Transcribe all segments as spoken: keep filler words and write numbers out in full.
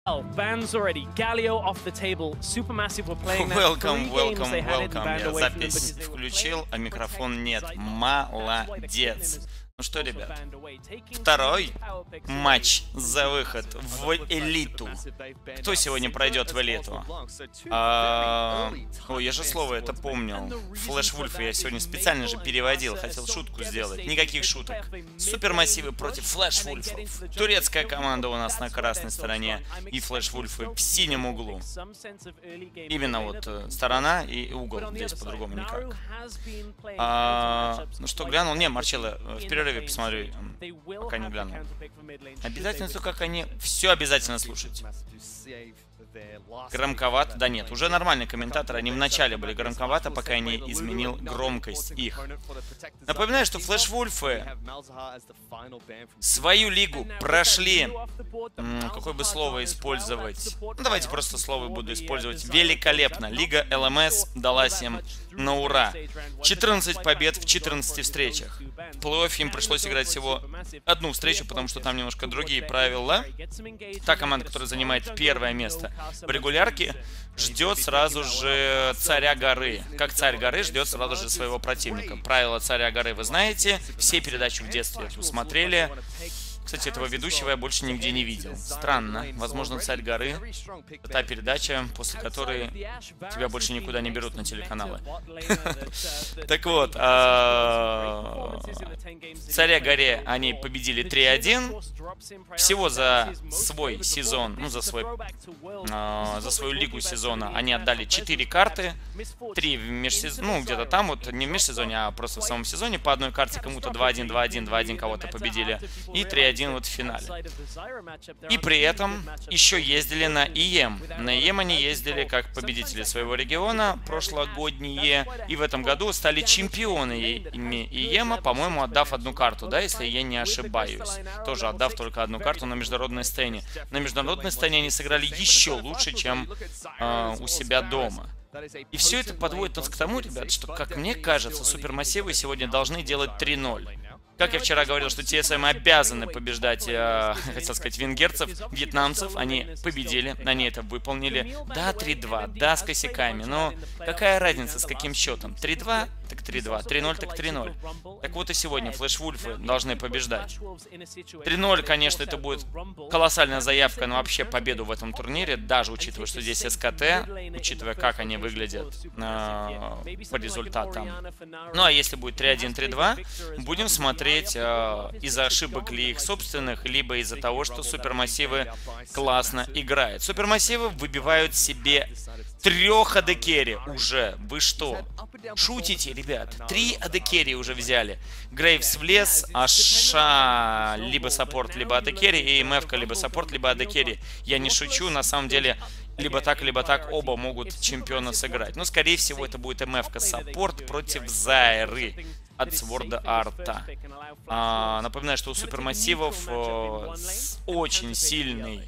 Bans already. Galio off the table. Supermassive were playing that. Welcome, welcome, welcome. Я запись включил, а микрофон нет. Молодец. Ну что, ребят, второй матч за выход в элиту. Кто сегодня пройдет в элиту? А... Ой, я же слово это помнил. Флэш Вульфа я сегодня специально же переводил, хотел шутку сделать. Никаких шуток. Супермассивы против Флэш Вульфов. Турецкая команда у нас на красной стороне и Флэш Вульфы в синем углу. Именно вот сторона и угол, здесь по-другому никак. А... Ну что, глянул? Не, Марчелло, в перерыве посмотрю, пока не глянул. Обязательно то, как они все обязательно слушать. Громковато? Да нет, уже нормальные комментаторы. Они вначале были громковато, пока я не изменил громкость их. Напоминаю, что Флэш Вульфы свою лигу прошли. М, какое бы слово использовать? Ну, давайте просто слово буду использовать. Великолепно. Лига эл эм эс далась им на ура. четырнадцать побед в четырнадцати встречах. В плей-оффе им пришлось играть всего одну встречу, потому что там немножко другие правила. Та команда, которая занимает первое место в регулярке, ждет сразу же царя горы. Как царь горы ждет сразу же своего противника. Правила царя горы вы знаете. Все передачи в детстве вы смотрели. Кстати, этого ведущего я больше нигде не видел. Странно. Возможно, царь горы — та передача, после которой тебя больше никуда не берут на телеканалы. Так вот, царя горе они победили три один. Всего за свой сезон, ну, за свой, за свою лигу сезона они отдали четыре карты. три в межсезоне, ну, где-то там, вот не в межсезоне, а просто в самом сезоне. По одной карте кому-то два один, два один, два один кого-то победили. И три один вот в финале. И при этом еще ездили на и эм. На и эм они ездили как победители своего региона прошлогодние. И в этом году стали чемпионами и эм, по-моему, отдав одну карту, да, если я не ошибаюсь. Тоже отдав только одну карту на международной сцене. На международной сцене они сыграли еще лучше, чем э, у себя дома. И все это подводит нас к тому, ребят, что, как мне кажется, супермассивы сегодня должны делать три ноль. Как я вчера говорил, что ти эс эм обязаны побеждать, э, хотел сказать, венгерцев, вьетнамцев. Они победили, они это выполнили. Да, три два, да, с косяками, но какая разница, с каким счетом? три два, так три два, три ноль, так три ноль. Так вот и сегодня Флэш Вульфы должны побеждать. три ноль, конечно, это будет колоссальная заявка на вообще победу в этом турнире, даже учитывая, что здесь эс ка тэ, учитывая, как они выглядят э, по результатам. Ну а если будет три один, три два, будем смотреть э, из-за ошибок ли их собственных, либо из-за того, что супермассивы классно играют. Супермассивы выбивают себе трех эй ди керри уже. Вы что? Шутите, ребят? Три эй ди керри уже взяли. Грейвс влез, Аша либо саппорт, либо эй ди керри, и МФ-ка либо саппорт, либо эй ди керри. Я не шучу, на самом деле, либо так, либо так оба могут чемпиона сыграть. Но, скорее всего, это будет МФ-ка саппорт против Зайры от Сворда Арта. А, напоминаю, что у супермассивов э, очень сильный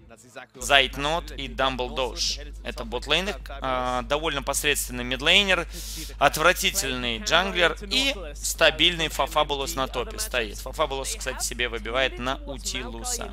Зайтнот и Дамблдош. Это ботлейнер, э, довольно посредственный мидлейнер, отвратительный джанглер и стабильный Фафабулос на топе стоит. Фафабулос, кстати, себе выбивает на Утилуса.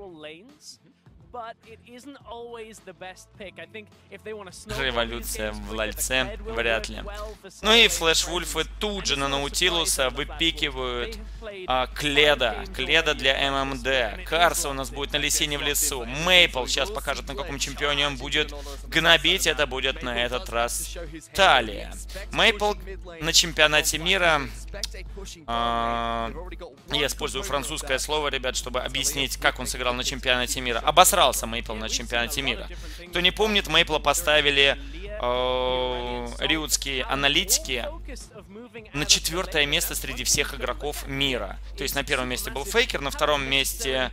Революция в лальце вряд ли. Ну и Флэш Вульфы тут же на Наутилуса выпикивают а, Кледа. Кледа для эм эм дэ. Карса у нас будет на Лисине в лесу. Мейпл сейчас покажет, на каком чемпионе он будет гнобить. Это будет на этот раз Талия. Мейпл на чемпионате мира. А, я использую французское слово, ребят, чтобы объяснить, как он сыграл на чемпионате мира. Обосрался Мейпл на чемпионате мира. Кто не помнит, Мейпла поставили э, риутские аналитики на четвертое место среди всех игроков мира. То есть на первом месте был Фейкер, на втором месте...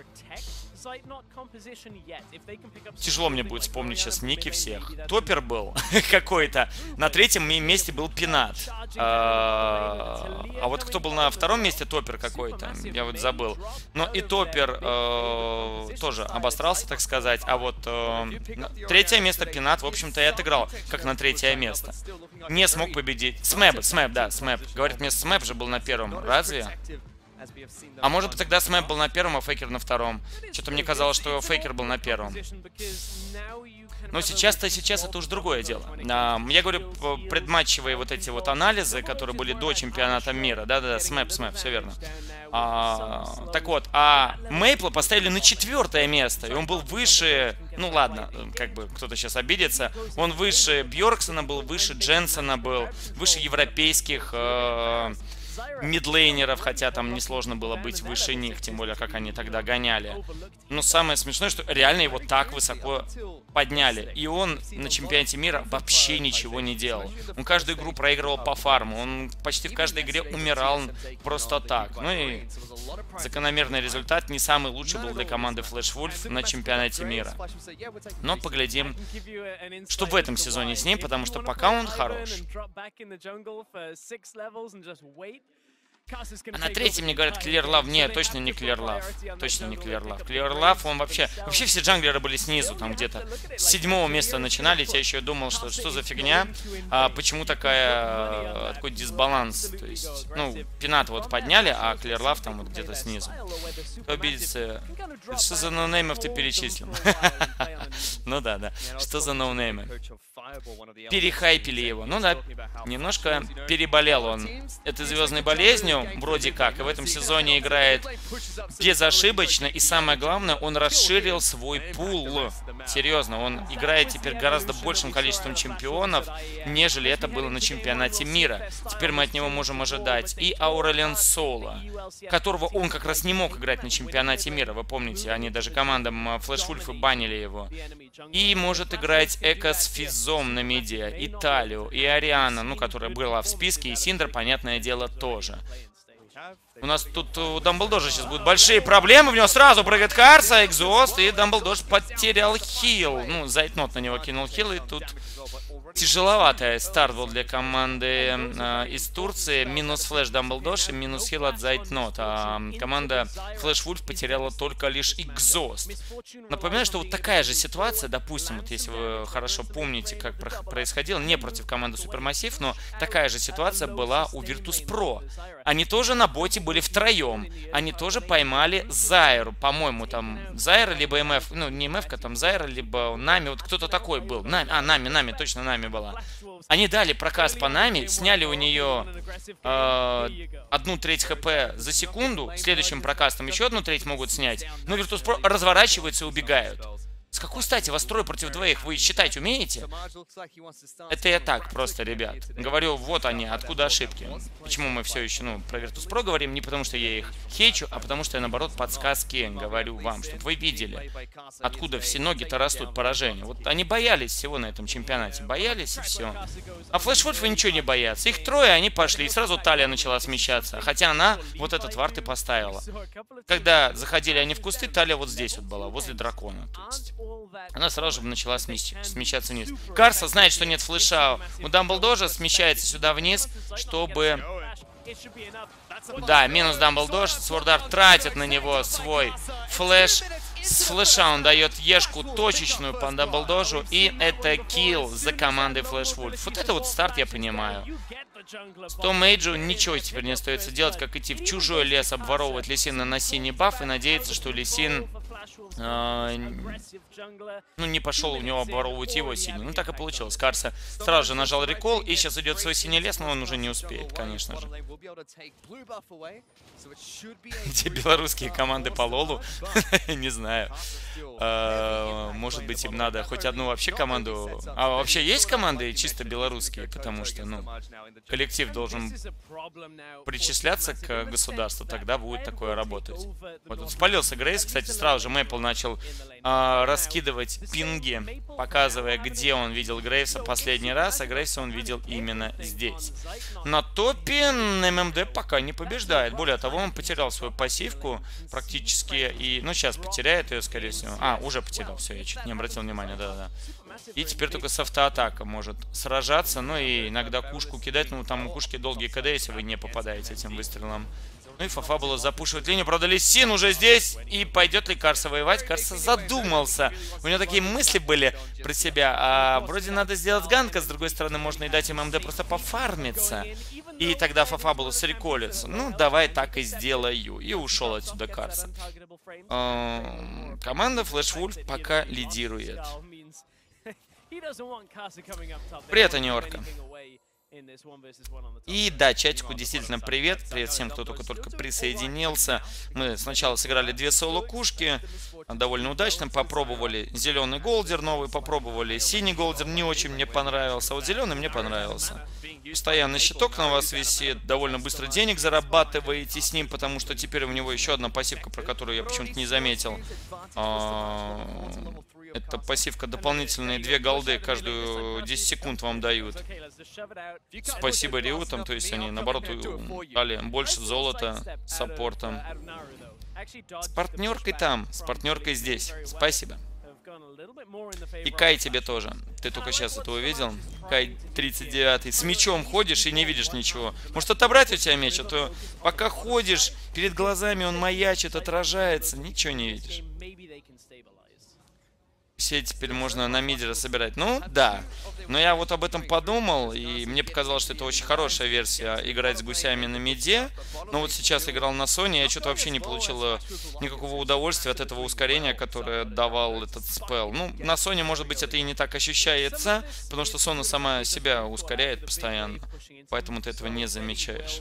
Тяжело мне будет вспомнить сейчас ники всех. Топер был какой-то. На третьем месте был Пинат. А, а вот кто был на втором месте, Топер какой-то. Я вот забыл. Но и Топер э, тоже обосрался, так сказать. А вот э, третье место Пинат, в общем-то, и отыграл как на третье место. Не смог победить. Смэп, Смэп, да, Смэп. Говорит мне, Смэп же был на первом. Разве? А может быть, тогда Смэп был на первом, а Фейкер на втором. Что-то мне казалось, что Фейкер был на первом. Но сейчас-то, сейчас это уже другое дело. А, я говорю, предматчевые вот эти вот анализы, которые были до чемпионата мира. Да-да-да, Смэп, Смэп, все верно. А, так вот, а Мейпла поставили на четвертое место, и он был выше, ну ладно, как бы кто-то сейчас обидится, он выше Бьорксона был, выше Дженсона был, выше европейских э, мидлейнеров, хотя там несложно было быть выше них, тем более, как они тогда гоняли. Но самое смешное, что реально его так высоко подняли. И он на чемпионате мира вообще ничего не делал. Он каждую игру проигрывал по фарму. Он почти в каждой игре умирал просто так. Ну и закономерный результат не самый лучший был для команды Flash Wolf на чемпионате мира. Но поглядим, что в этом сезоне с ним, потому что пока он хорош. А на третьем мне говорят Clear Love. Нет, точно не Clear Love. Точно не Clear Love. Clear Love, он вообще... Вообще все джанглеры были снизу, там где-то с седьмого места начинали. Я еще думал, что что за фигня. А почему такая... Такой дисбаланс. То есть, ну, Пинат вот подняли, а Clear Love там вот где-то снизу. Кто обидится? Что за ноунеймов ты перечислил? Ну да, да. Что за ноунеймы? Перехайпили его. Ну да, немножко переболел он этой звездной болезнью, вроде как, и в этом сезоне играет безошибочно, и самое главное, он расширил свой пул. Серьезно, он играет теперь гораздо большим количеством чемпионов, нежели это было на чемпионате мира. Теперь мы от него можем ожидать и Аурелиан Соло, которого он как раз не мог играть на чемпионате мира, вы помните, они даже командам Flash Wolf банили его. И может играть Эко с Физом на миде, и Талию, и Ариана, ну, которая была в списке, и Синдер, понятное дело, тоже. У нас тут у Дамблдожа сейчас будут большие проблемы. В него сразу прыгает Карса, экзост, и Дамблдож потерял хил. Ну, Зайтнот на него кинул хил, и тут тяжеловатый старт был для команды э, из Турции. Минус флэш Дамблдож и минус хил от Зайтнот. А команда Flash Wolf потеряла только лишь экзост. Напоминаю, что вот такая же ситуация, допустим, вот если вы хорошо помните, как происходило, не против команды Супермассив, но такая же ситуация была у Virtus.pro. Они тоже на боте были втроем. Они тоже поймали Зайру. По-моему, там Зайра, либо МФ. Ну, не МФ, там Зайра, либо Нами. Вот кто-то такой был. Нами, а, Нами, Нами, точно Нами была. Они дали проказ по Нами, сняли у нее э, одну треть хп за секунду. Следующим прокастом еще одну треть могут снять. Но Virtus.pro разворачиваются и убегают. С какой стати вас трое против двоих? Вы считать умеете? Это я так просто, ребят. Говорю, вот они, откуда ошибки. Почему мы все еще, ну, про Virtus.pro говорим? Не потому, что я их хейчу, а потому, что я, наоборот, подсказки говорю вам, чтобы вы видели, откуда все ноги-то растут поражения. Вот они боялись всего на этом чемпионате. Боялись, и все. А Flash Wolf ничего не боятся. Их трое, они пошли, и сразу Талия начала смещаться. Хотя она вот этот вард и поставила. Когда заходили они в кусты, Талия вот здесь вот была, возле дракона. То есть она сразу же начала смещ... смещаться вниз. Карса знает, что нет флеша у Дамблдожа, смещается сюда вниз, чтобы... Да, минус Дамблдож. Свордар тратит на него свой флеш. С флеша он дает ешку точечную по Дамблдожу. И это килл за командой Flash Wolf. Вот это вот старт я понимаю. сто мейджу ничего теперь не остается делать, как идти в чужой лес, обворовывать Лисина на синий баф и надеяться, что Лисин э, ну, не пошел у него обворовывать его синий. Ну, так и получилось. Карса сразу же нажал рекол, и сейчас идет свой синий лес, но он уже не успеет, конечно же. Где белорусские команды по лолу? Не знаю. Может быть, им надо хоть одну вообще команду... А вообще есть команды чисто белорусские? Потому что, ну, коллектив должен причисляться к государству, тогда будет такое работать. Вот тут спалился Грейс, кстати, сразу же Мэйпл начал а, раскидывать пинги, показывая, где он видел Грейса последний раз, а Грейса он видел именно здесь. На топе эм эм дэ пока не побеждает. Более того, он потерял свою пассивку практически, и, ну, сейчас потеряет ее, скорее всего. А, уже потерял, все, я чуть не обратил внимания, да-да-да. И теперь только с автоатака может сражаться, ну и иногда кушку кидать, ну там у кушки долгие КД, если вы не попадаете этим выстрелом. Ну и Фафабула запушивает линию. Правда, Лисин уже здесь. И пойдет ли Карса воевать? Карса задумался. У него такие мысли были про себя. А вроде надо сделать ганка. С другой стороны, можно и дать ММД просто пофармиться. И тогда Фафабула среколится. Ну, давай так и сделаю. И ушел отсюда Карса. Эм, команда Flash Wolf пока лидирует. Привет, Аниорка. И да, чатику действительно привет. Привет всем, кто только-только присоединился. Мы сначала сыграли две соло-кушки. Довольно удачно. Попробовали зеленый голдер новый. Попробовали синий голдер. Не очень мне понравился. А вот зеленый мне понравился. Постоянно щиток на вас висит. Довольно быстро денег зарабатываете с ним. Потому что теперь у него еще одна пассивка, про которую я почему-то не заметил. Это пассивка дополнительные две голды каждую десять секунд вам дают. Спасибо Риутам, то есть они наоборот дали больше золота саппортом. С партнеркой там, с партнеркой здесь. Спасибо. И Кай тебе тоже. Ты только сейчас это увидел. Кай тридцать девятый. С мечом ходишь и не видишь ничего. Может отобрать у тебя меч, а то пока ходишь, перед глазами он маячит, отражается, ничего не видишь. Все теперь можно на мидера собирать. Ну, да. Но я вот об этом подумал, и мне показалось, что это очень хорошая версия играть с гусями на миде. Но вот сейчас играл на Соне, я что-то вообще не получил никакого удовольствия от этого ускорения, которое давал этот спел. Ну, на Соне, может быть, это и не так ощущается, потому что Сона сама себя ускоряет постоянно. Поэтому ты этого не замечаешь.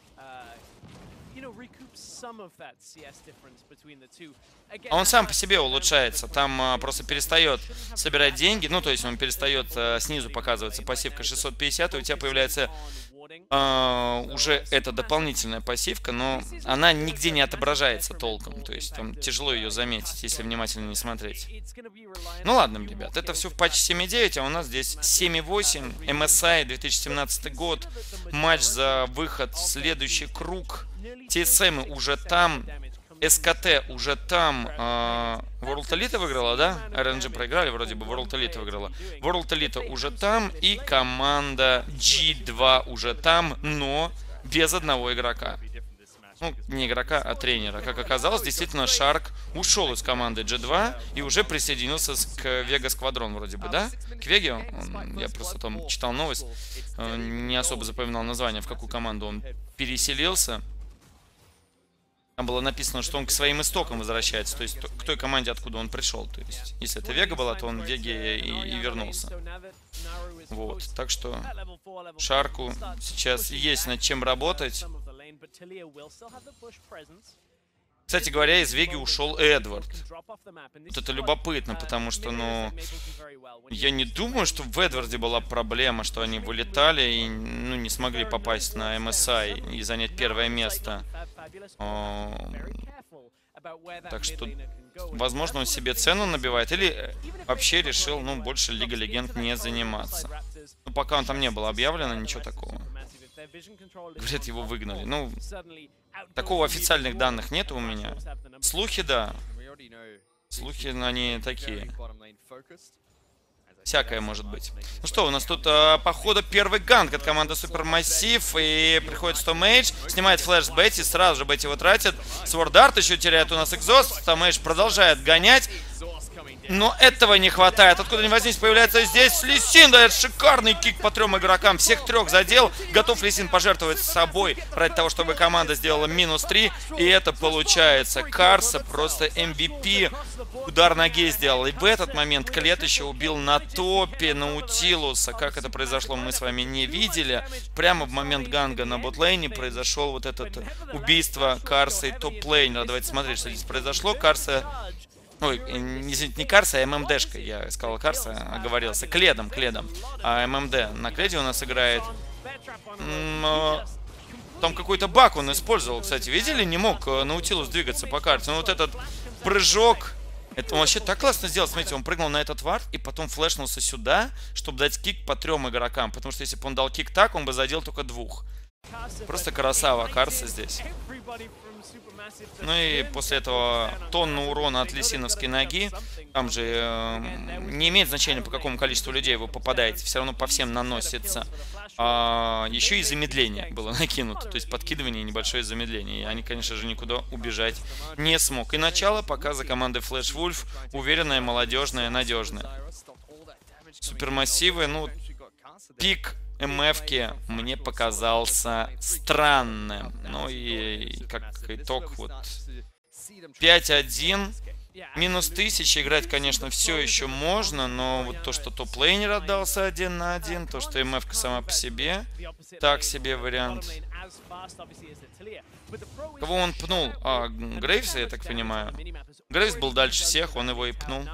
А он сам по себе улучшается. Там а, просто перестает собирать деньги. Ну, то есть он перестает а, снизу показываться пассивка шестьсот пятьдесят, и у тебя появляется а, уже эта дополнительная пассивка, но она нигде не отображается толком. То есть там тяжело ее заметить, если внимательно не смотреть. Ну ладно, ребят, это все в патче семь точка девять, а у нас здесь семь точка восемь, эм эс ай две тысячи семнадцатый год, матч за выход в следующий круг. ти эс эм уже там, эс ка тэ уже там. э, World Elite выиграла, да? эр эн джи проиграли, вроде бы World Elite выиграла. World Elite уже там, и команда джи два уже там, но без одного игрока. Ну, не игрока, а тренера. Как оказалось, действительно, Шарк ушел из команды джи два и уже присоединился к Vega Squadron, вроде бы, да? К Веге. Он, я просто там читал новость, не особо запоминал название, в какую команду он переселился. Там было написано, что он к своим истокам возвращается, то есть к той команде, откуда он пришел. То есть, если это Вега была, то он в Веге и, и вернулся. Вот, так что Шарку сейчас есть над чем работать. Кстати говоря, из Веги ушел Эдвард. Вот это любопытно, потому что, ну, я не думаю, что в Эдварде была проблема, что они вылетали и, ну, не смогли попасть на эм эс ай и занять первое место. О, так что, возможно, он себе цену набивает или вообще решил, ну, больше Лига Легенд не заниматься. Ну, пока он там не было объявлено, ничего такого. Говорят, его выгнали. Ну, такого официальных данных нет у меня. Слухи, да. Слухи, они такие. Всякое может быть. Ну что, у нас тут, а, походу, первый ганг от команды Супермассив. И приходит сто мейдж, снимает флэш с Бетти, сразу же Бетти его тратит. Свордарт еще теряет у нас экзост. сто мейдж продолжает гонять. Но этого не хватает. Откуда ни возьмись, появляется здесь Лисин. Дает шикарный кик по трем игрокам. Всех трех задел. Готов Лисин пожертвовать собой ради того, чтобы команда сделала минус три. И это получается. Карса просто эм ви пи. Удар ноги сделал. И в этот момент Клет еще убил на топе Наутилуса. Как это произошло, мы с вами не видели. Прямо в момент ганга на ботлейне произошло вот это убийство Карса и топ-лейнера. Давайте смотреть, что здесь произошло. Карса... Ой, извините, не Карса, а эм эм дэ-шка. Я сказал Карса, оговорился. Кледом, Кледом. А эм эм дэ на Кледе у нас играет. Но... Там какой-то баг он использовал, кстати. Видели? Не мог Наутилус двигаться по карте. Но вот этот прыжок... Это он вообще так классно сделал. Смотрите, он прыгнул на этот вард и потом флешнулся сюда, чтобы дать кик по трем игрокам. Потому что если бы он дал кик так, он бы задел только двух. Просто красава Карса здесь. Ну и после этого тонна урона от лисиновской ноги. Там же э, не имеет значения, по какому количеству людей вы попадаете. Все равно по всем наносится. А, еще и замедление было накинуто, то есть подкидывание и небольшое замедление. И они, конечно же, никуда убежать не смог. И начало показа команды Flash Wolf уверенное, молодежное, надежное. Супермассивы, ну, пик МФ-ки мне показался странным. Ну и как итог, вот пять один. Минус тысяча играть, конечно, все еще можно, но вот то, что топ-лейнер отдался один на один, то, что МФ-ка сама по себе, так себе вариант. Кого он пнул? А, Грейвса, я так понимаю. Грейвс был дальше всех, он его и пнул.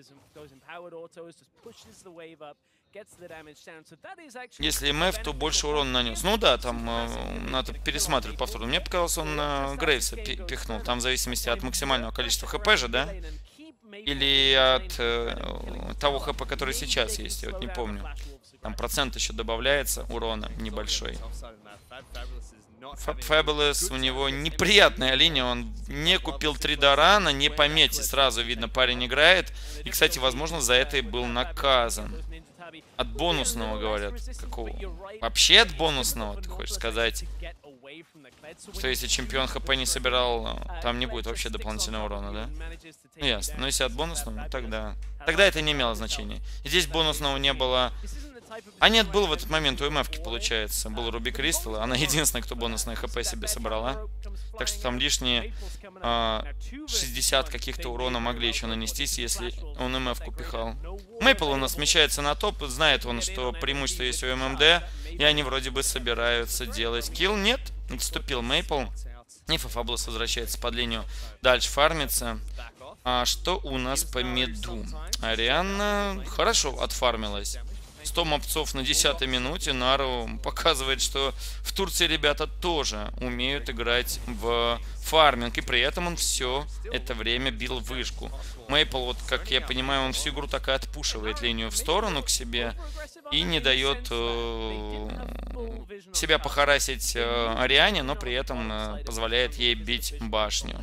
Если МФ, то больше урона нанес. Ну да, там э, надо пересматривать повторно. Мне показалось, он э, Грейвса пихнул. Там в зависимости от максимального количества ХП же, да? Или от э, того ХП, который сейчас есть, я вот не помню. Там процент еще добавляется урона небольшой. Fabulous, у него неприятная линия, он не купил три дарана, не по мете, сразу видно, парень играет. И, кстати, возможно, за это и был наказан. От бонусного, говорят. Какого? Вообще от бонусного, ты хочешь сказать? Что если чемпион ХП не собирал, там не будет вообще дополнительного урона, да? Ну, ясно. Но если от бонусного, ну, тогда... Тогда это не имело значения. Здесь бонусного не было... А нет, был в этот момент у МФ-ки, получается. Был Руби Кристалл, она единственная, кто бонусное ХП себе собрала. Так что там лишние а, шестьдесят каких-то урона могли еще нанестись, если он МФ-ку пихал. Мейпл у нас смещается на топ, знает он, что преимущество есть у ММД, и они вроде бы собираются делать килл. Нет, отступил Мейпл. И Фабулous возвращается под линию, дальше фармится. А что у нас по миду? Арианна хорошо отфармилась. сто мопцов на десятой минуте. Нару показывает, что в Турции ребята тоже умеют играть в фарминг. И при этом он все это время бил вышку. Мейпл, вот как я понимаю, он всю игру так и отпушивает линию в сторону к себе. И не дает э, себя похарасить э, Ариане, но при этом э, позволяет ей бить башню.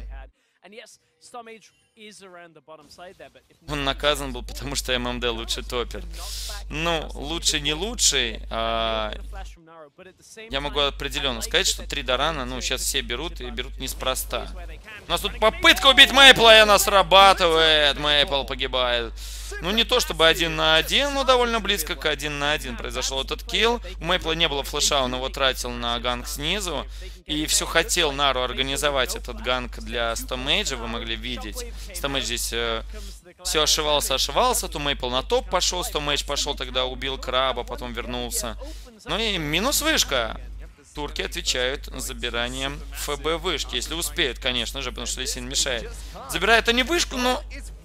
Он наказан был, потому что ММД лучший топер. Ну, лучше не лучший. А... Я могу определенно сказать, что три дарана, ну, сейчас все берут и берут неспроста. У нас тут попытка убить Мейпла, и она срабатывает. Мейпл погибает. Ну, не то чтобы один на один, но довольно близко к один на один произошел этот килл. У Мейпла не было флеша, он его тратил на ганк снизу. И все хотел Нару организовать этот ганк для сто мейджа, вы могли видеть. сто мейдж здесь э, все ошивался, ошивался. То Мейпл на топ пошел, сто мейдж пошел, тогда убил краба, потом вернулся. Ну и минус вышка. Турки отвечают забиранием ФБ вышки, если успеют, конечно же, потому что Лисин мешает. Забирает они вышку, но...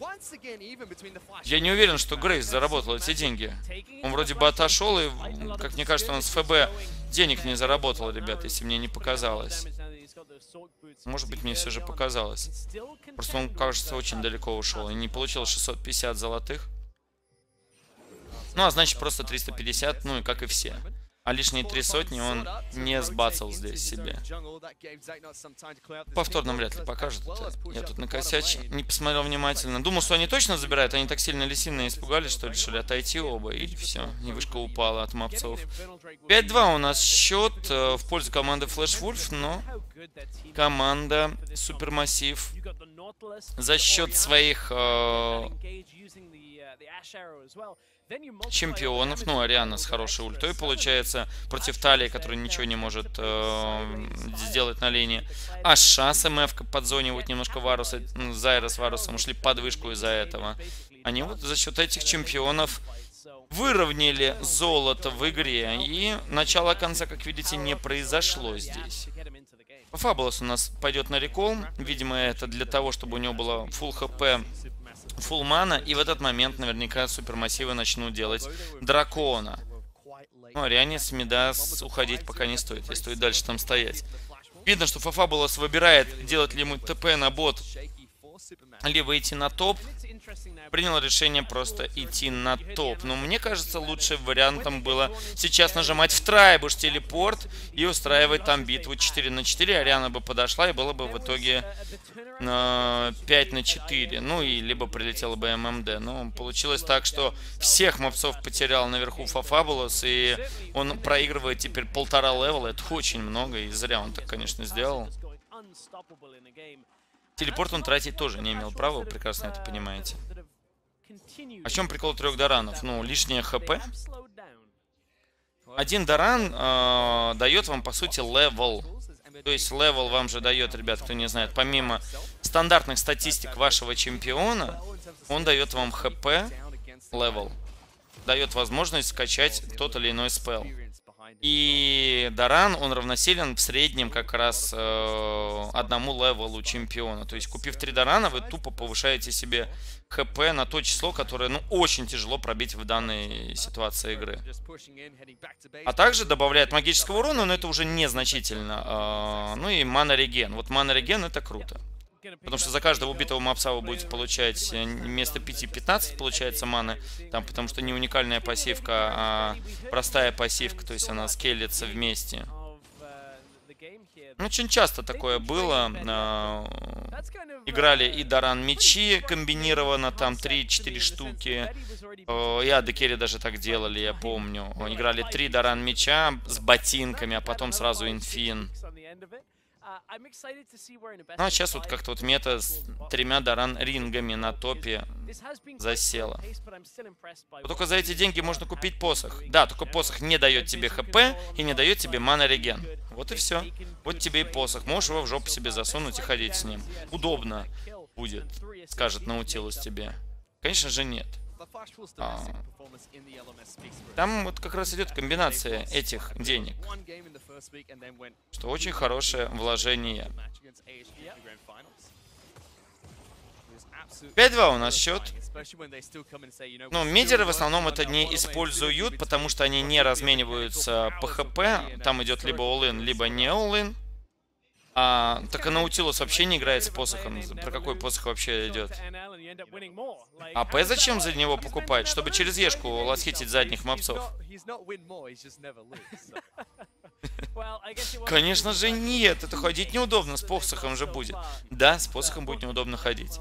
Я не уверен, что Грейс заработал эти деньги. Он вроде бы отошел, и, как мне кажется, он с ФБ денег не заработал, ребят, если мне не показалось. Может быть, мне все же показалось. Просто он, кажется, очень далеко ушел и не получил шестьсот пятьдесят золотых. Ну, а значит, просто триста пятьдесят, ну и как и все. А лишние три сотни он не сбацал здесь себе. Повторно вряд ли покажут. Я тут накосяч, не посмотрел внимательно. Думал, что они точно забирают. Они так сильно Лисина испугались, что решили отойти оба. И все. И вышка упала от мопцов. пять два у нас счет э, в пользу команды Flash Wolf, но команда Супермассив за счет своих... Э, чемпионов, ну, Ариана с хорошей ультой, получается, против Талии, который ничего не может э, сделать на линии. Аша с МФ под зоне, вот немножко Варуса, Зайра с Варусом ушли под вышку из-за этого. Они вот за счет этих чемпионов выровняли золото в игре, и начало конца, как видите, не произошло здесь. Фабулous у нас пойдет на рекол, видимо, это для того, чтобы у него было full хп, фулл мана, и в этот момент наверняка супермассивы начнут делать дракона. Ну, Ариане с мида уходить пока не стоит, и стоит дальше там стоять. Видно, что Фабулous выбирает, делать ли ему ТП на бот либо идти на топ. Принял решение просто идти на топ. Но мне кажется, лучшим вариантом было сейчас нажимать в трайбуш телепорт и устраивать там битву четыре на четыре. Ариана бы подошла и было бы в итоге э, пять на четыре. Ну и либо прилетела бы эм эм дэ. Но получилось так, что всех мопсов потерял наверху Фафабулос. И он проигрывает теперь полтора левела. Это очень много. И зря он так, конечно, сделал. Телепорт он тратить тоже не имел права, вы прекрасно это понимаете. О чем прикол трех даранов? Ну, лишнее хп. Один даран э, дает вам, по сути, левел. То есть левел вам же дает, ребят, кто не знает, помимо стандартных статистик вашего чемпиона, он дает вам хп, левел. Дает возможность скачать тот или иной спелл. И даран, он равносилен в среднем как раз э, одному левелу чемпиона. То есть, купив три дарана, вы тупо повышаете себе хп на то число, которое, ну, очень тяжело пробить в данной ситуации игры. А также добавляет магического урона, но это уже незначительно. Э, ну и мана реген. Вот мана реген это круто. Потому что за каждого убитого мопса вы будете получать вместо пяти пятнадцать, получается, маны. Там, потому что не уникальная пассивка, а простая пассивка, то есть она скелется вместе. Ну, очень часто такое было. Играли и даран мечи комбинированно, там три-четыре штуки. И Адекери даже так делали, я помню. Играли три даран меча с ботинками, а потом сразу инфин. Ну а сейчас вот как-то вот мета с тремя даран рингами на топе засела. Но только за эти деньги можно купить посох. Да, только посох не дает тебе хп и не дает тебе мана реген. Вот и все. Вот тебе и посох. Можешь его в жопу себе засунуть и ходить с ним. Удобно будет, скажет Наутилус тебе. Конечно же нет. А, там вот как раз идет комбинация этих денег, что очень хорошее вложение. пять-два у нас счет. Но мидеры в основном это не используют, потому что они не размениваются по хп. Там идет либо all-in, либо не all-in. А, так и Наутилус вообще не играет с посохом. Про какой посох вообще идет? А П зачем за него покупать? Чтобы через Ешку лосхитить задних мопсов? Конечно же нет. Это ходить неудобно. С посохом же будет. Да, с посохом будет неудобно ходить.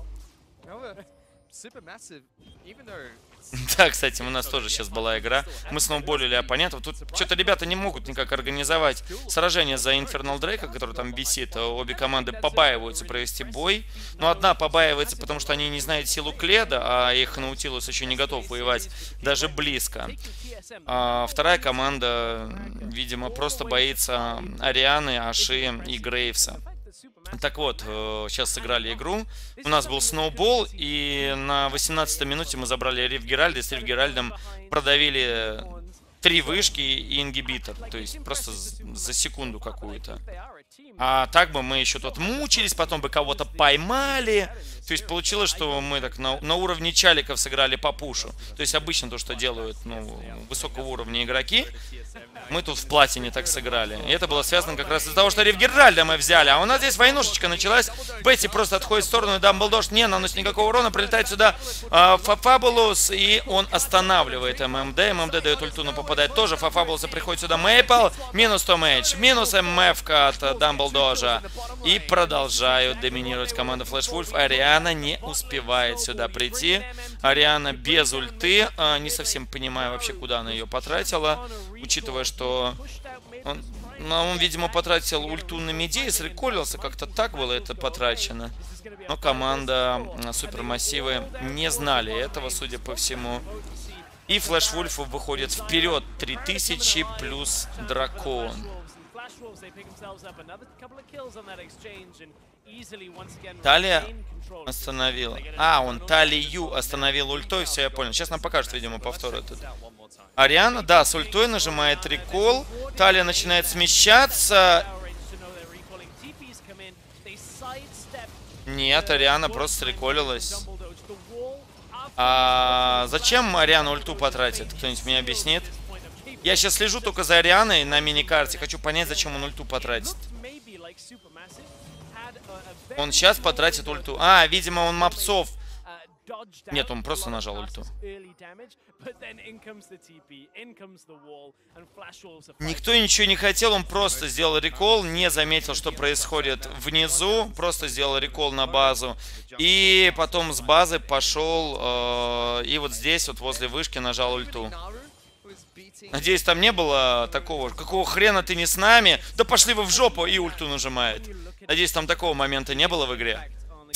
Да, кстати, у нас тоже сейчас была игра. Мы сноуболили оппонентов. Тут что-то ребята не могут никак организовать сражение за Infernal Дрейка, который там висит. Обе команды побаиваются провести бой. Но одна побаивается, потому что они не знают силу Кледа, а их Наутилус еще не готов воевать даже близко. А вторая команда, видимо, просто боится Арианы, Аши и Грейвса. Так вот, сейчас сыграли игру. У нас был сноубол, и на восемнадцатой минуте мы забрали Риф Геральда, и с Риф Геральдом продавили три вышки и ингибитор. То есть просто за секунду какую-то. А так бы мы еще тут мучились, потом бы кого-то поймали. То есть получилось, что мы так на, на уровне чаликов сыграли по пушу. То есть обычно то, что делают, ну, высокого уровня игроки, мы тут в платине так сыграли. И это было связано как раз из-за того, что Риф Геральда мы взяли. А у нас здесь войнушечка началась. Бетти просто отходит в сторону, и Дамблдор не наносит никакого урона. Прилетает сюда э, Фафабулус, и он останавливает эм эм дэ. эм эм дэ дает ульту, но попадает тоже. Фафабулуса приходит сюда Мейпл. Минус сто мэтч. Минус эм эф-ка от Дамблдожа. И продолжают доминировать команда Flash Wolf. Ариана не успевает сюда прийти. Ариана без ульты. Э, не совсем понимаю вообще, куда она ее потратила. Учитывая, что он, ну, он, видимо, потратил ульту на миде и среколился. Как-то так было это потрачено. Но команда Супермассивы не знали этого, судя по всему. И Flash Wolf выходит вперед. три тысячи плюс дракон. Талия остановила. А, он Талию остановил ультой. Все, я понял. Сейчас нам покажут, видимо, повтор этот. Ариана, да, с ультой нажимает рекол. Талия начинает смещаться. Нет, Ариана просто реколилась. А зачем Ариана ульту потратит? Кто-нибудь мне объяснит? Я сейчас слежу только за Арианой на миникарте. Хочу понять, зачем он ульту потратит. Он сейчас потратит ульту. А, видимо, он мопцов. Нет, он просто нажал ульту. Никто ничего не хотел, он просто сделал рекол, не заметил, что происходит внизу, просто сделал рекол на базу. И потом с базы пошел, э, и вот здесь, вот возле вышки, нажал ульту. Надеюсь, там не было такого, какого хрена ты не с нами? Да пошли вы в жопу, и ульту нажимает. Надеюсь, там такого момента не было в игре.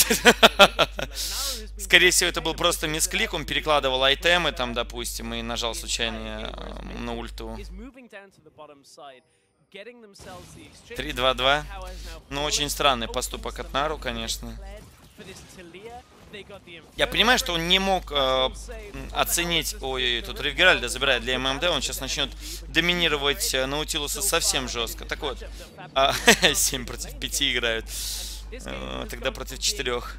Скорее всего, это был просто мисклик, он перекладывал айтемы там, допустим, и нажал случайно э, на ульту. три-два-два. Ну, очень странный поступок от Нару, конечно. Я понимаю, что он не мог э, оценить... Ой, тут Ревгеральда забирает для ММД, он сейчас начнет доминировать Наутилуса совсем жестко. Так вот, э, семь против пяти играют. Э, тогда против четырёх.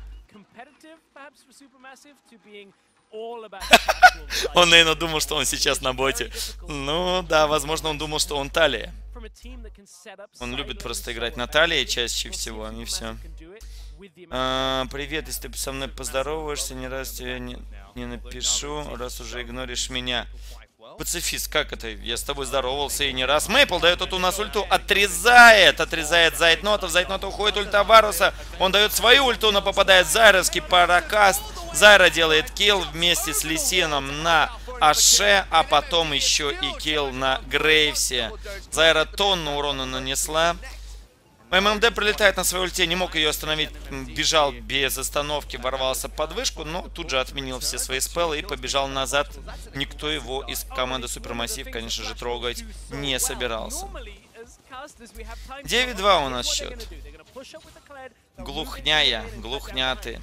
Он, наверное, думал, что он сейчас на боте. Ну, да, возможно, он думал, что он Талия. Он любит просто играть на Талии чаще всего, и все. А, привет, если ты со мной поздороваешься, ни раз тебе не, не напишу, раз уже игноришь меня. Пацифист, как это? Я с тобой здоровался и не раз. Мейпл дает тут у нас ульту, отрезает, отрезает Зайтнота, в Зайтнота уходит ульта Варуса, он дает свою ульту, но попадает Зайровский паракаст. Зайра делает килл вместе с Лисином на Аше, а потом еще и килл на Грейвсе. Зайра тонну урона нанесла. ММД прилетает на своей ульте, не мог ее остановить, бежал без остановки, ворвался под вышку, но тут же отменил все свои спеллы и побежал назад. Никто его из команды Супермассив, конечно же, трогать не собирался. девять-два у нас счет. Глухняя, глухняты.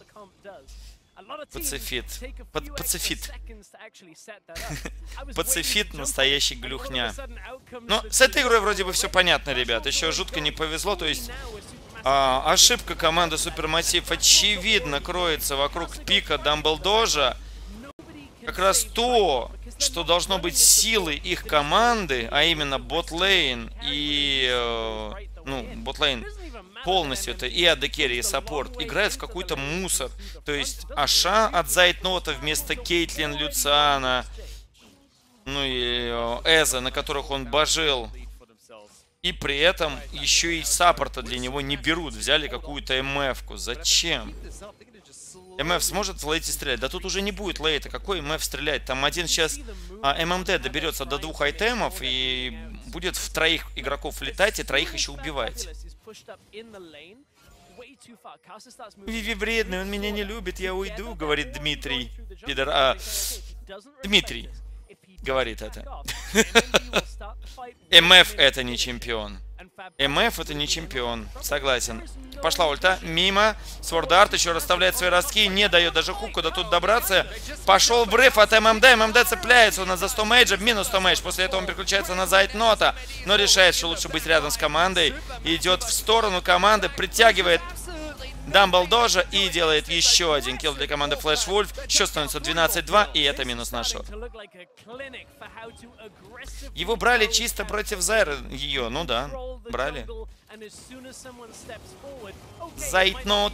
Пацифит. Под, пацифит. Пацифит настоящий глюхня. Но с этой игрой вроде бы все понятно, ребят. Еще жутко не повезло. То есть а, ошибка команды Супермассив очевидно кроется вокруг пика Дамблдожа. Как раз то, что должно быть силой их команды, а именно ботлейн и... Э, ну, ботлейн полностью это и эй ди керри, и саппорт играют в какой-то мусор. То есть Аша от Зайтнота вместо Кейтлин, Люциана, ну и Эза, на которых он божил. И при этом еще и саппорта для него не берут. Взяли какую-то эм эф-ку. Зачем? эм эф сможет в лейте стрелять? Да тут уже не будет лейта. Какой эм эф стрелять? Там один сейчас а, эм эм ди доберется до двух айтемов и будет в троих игроков летать и троих еще убивать. Виви вредный, он меня не любит, я уйду, говорит Дмитрий. Пидор, а, Дмитрий говорит это. эм эф это не чемпион. эм эф это не чемпион. Согласен. Пошла ульта. Мимо. Свордарт еще расставляет свои ростки. Не дает даже хуку до тут добраться. Пошел врыв от ММД. ММД цепляется у нас за сто мейджа. Минус сто мейдж. После этого он переключается на Зайтнота. Но решает, что лучше быть рядом с командой. Идет в сторону команды. Притягивает Дамблдожа и делает еще один килл для команды Flash Wolf. Счет становится двенадцать-два, и это минус на шот. Его брали чисто против Зайры. Ее, ну да, брали. Зайтнот.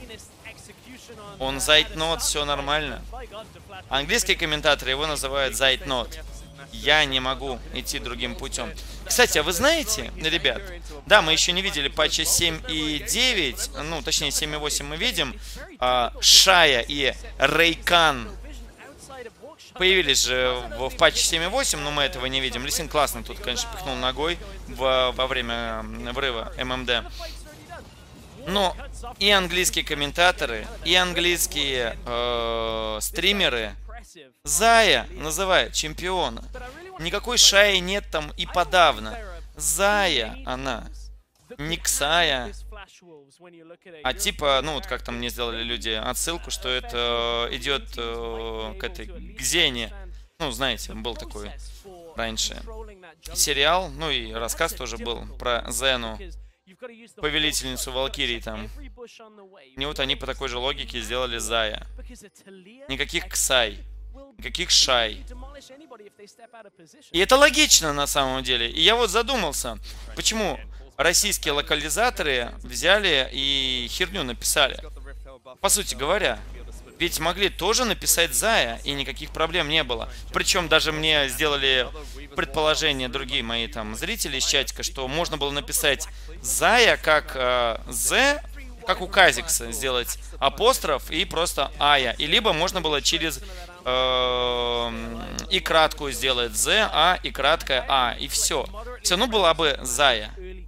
Он Зайтнот, все нормально. Английские комментаторы его называют Зайтнот. Я не могу идти другим путем. Кстати, а вы знаете, ребят, да, мы еще не видели патча семь и девять, ну, точнее, семь и восемь мы видим, а, Шая и Рейкан появились же в, в патче семь и восемь, но мы этого не видим. Лисин классно тут, конечно, пихнул ногой в, во время врыва эм эм ди. Но и английские комментаторы, и английские э, стримеры Зая называют чемпиона. Никакой Шаи нет там и подавно. Зая она. Не Ксая. А типа, ну вот как там мне сделали люди отсылку, что это э, идет э, к этой, к Зене. Ну, знаете, был такой раньше сериал, ну и рассказ тоже был про Зену, повелительницу Валкирии там. И вот они по такой же логике сделали Зая. Никаких Ксай. Никаких Шай. И это логично на самом деле. И я вот задумался, почему российские локализаторы взяли и херню написали. По сути говоря. Ведь могли тоже написать Зая, и никаких проблем не было. Причем даже мне сделали предположение другие мои там зрители из чатика, что можно было написать Зая как э, З, как у Казикса, сделать апостроф и просто Ая. И либо можно было через э, и краткую сделать З, А и краткая А. И все. Все равно была бы Зая.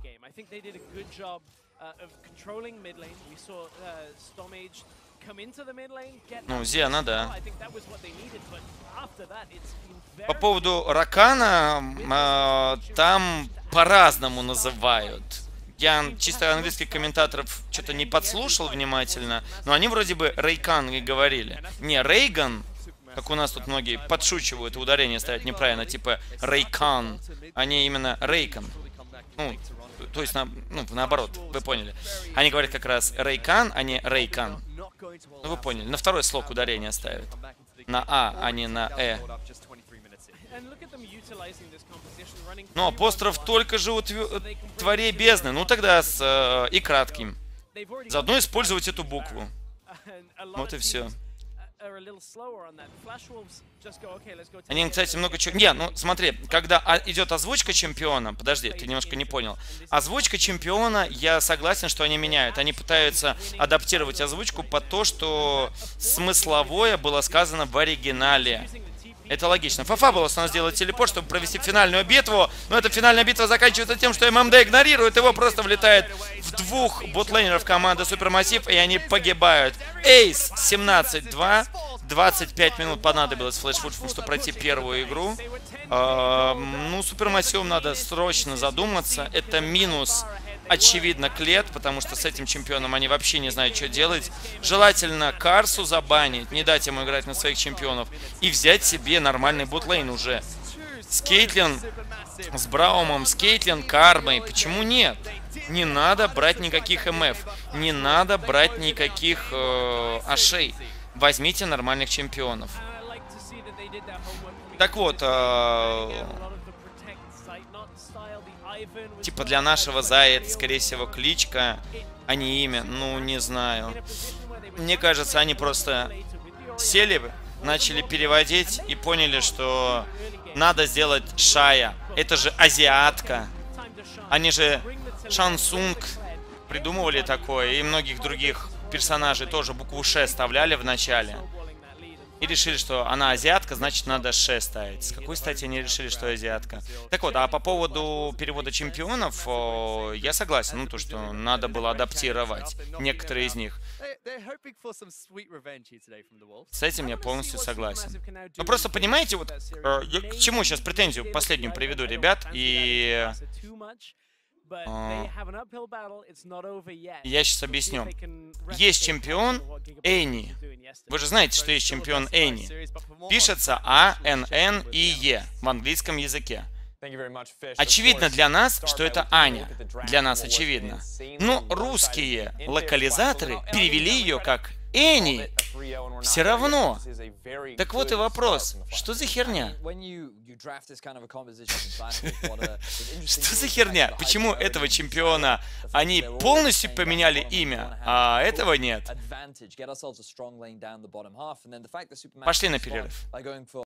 Ну, Зиана, да. По поводу Ракана, э, там по-разному называют. Я чисто английских комментаторов что-то не подслушал внимательно, но они вроде бы Рейкан и говорили. Не Рейган, как у нас тут многие подшучивают, и ударение ставят неправильно, типа Рейкан, а не именно Рейкан. Ну, то есть, на, ну, наоборот, вы поняли. Они говорят как раз Рейкан, а не Рейкан. Ну, вы поняли. На второй слог ударение ставят. На А, а не на Э. Но апостроф только же у Тварей Бездны. Ну, тогда с э, и кратким. Заодно использовать эту букву. Вот и все. Они, кстати, много чего... Не, ну смотри, когда идет озвучка чемпиона... Подожди, ты немножко не понял. Озвучка чемпиона, я согласен, что они меняют. Они пытаются адаптировать озвучку под то, что смысловое было сказано в оригинале. Это логично. Фафабулос у нас делает телепорт, чтобы провести финальную битву. Но эта финальная битва заканчивается тем, что ММД игнорирует его, просто влетает в двух ботлейнеров команды Супермассив, и они погибают. Эйс семнадцать два. двадцать пять минут понадобилось флешфуту, чтобы пройти первую игру. Э, ну, Супермассивом надо срочно задуматься. Это минус, очевидно, Клет, потому что с этим чемпионом они вообще не знают, что делать. Желательно Карсу забанить, не дать ему играть на своих чемпионов и взять себе нормальный ботлейн уже. С Кейтлин, с Браумом, с Кейтлин, Кармой. Почему нет? Не надо брать никаких МФ, не надо брать никаких э, ашей. Возьмите нормальных чемпионов. Так вот, э, типа для нашего Зая это, скорее всего, кличка, а не имя. Ну, не знаю. Мне кажется, они просто сели, начали переводить и поняли, что надо сделать Шая. Это же азиатка. Они же Шансунг придумывали такое, и многих других персонажей тоже букву Ш вставляли в начале. И решили, что она азиатка, значит, надо Ш ставить. С какой стати они решили, что азиатка? Так вот, а по поводу перевода чемпионов, о, я согласен, ну, то, что надо было адаптировать некоторые из них. С этим я полностью согласен. Ну, просто понимаете, вот, э, я к чему сейчас претензию последнюю приведу, ребят, и... Я сейчас объясню. Есть чемпион Энни. Вы же знаете, что есть чемпион Энни. Пишется А Н Н И Е в английском языке. Очевидно для нас, что это Аня. Для нас очевидно. Но русские локализаторы перевели ее как Энни. Все равно. Так вот и вопрос. Что за херня? Что за херня? Почему этого чемпиона они полностью поменяли имя, а этого нет? Пошли на перерыв.